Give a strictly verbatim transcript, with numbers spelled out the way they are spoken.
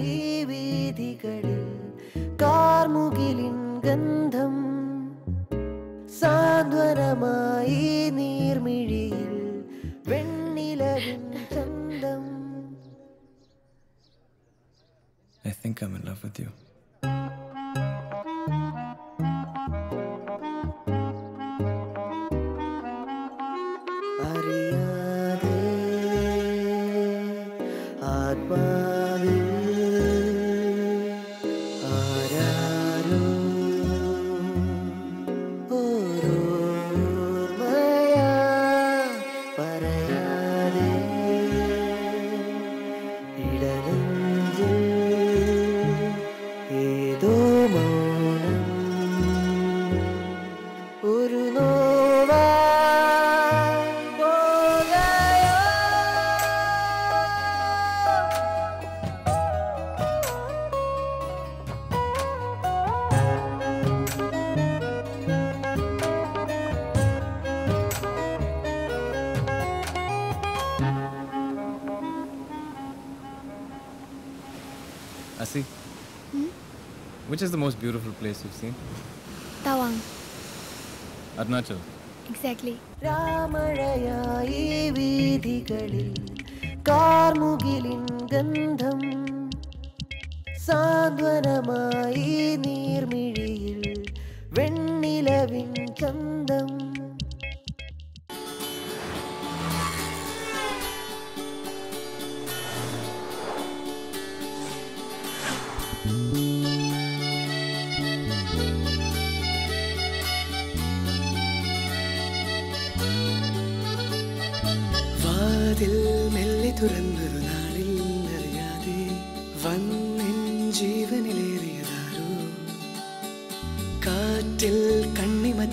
മഴയായി വീഥികളിൽ കാർമുകിലിൻ ഗന്ധം സാന്ത്വനമായി നീർമിഴിയിൽ വെണ്ണിലവിൻ ചന്തം. I think I'm in love with you. അറിയാതെ ആത്മാവിൽ ആരാരോ ഓരോർമയാ പറയാതെ ഇടനെഞ്ചിൽ ഏതോ മൗനം ഒരു നോവാ Asi, Hmm? which is the most beautiful place you've seen? Tawang. Arunachal. Exactly. രാമഴയായി വീഥികളിൽ കാർമുകിലിൻ ഗന്ധം സാന്ത്വനമായി നീർമിഴിയിൽ വെണ്ണിലവിൻ ചന്തം. വാതിൽ മെല്ലെ തുറന്നൊരു നാളിൽ അറിയാതെ വന്നിൻ ജീവനിലേറിയതാരോ കാറ്റിൽ കണ്ണിമ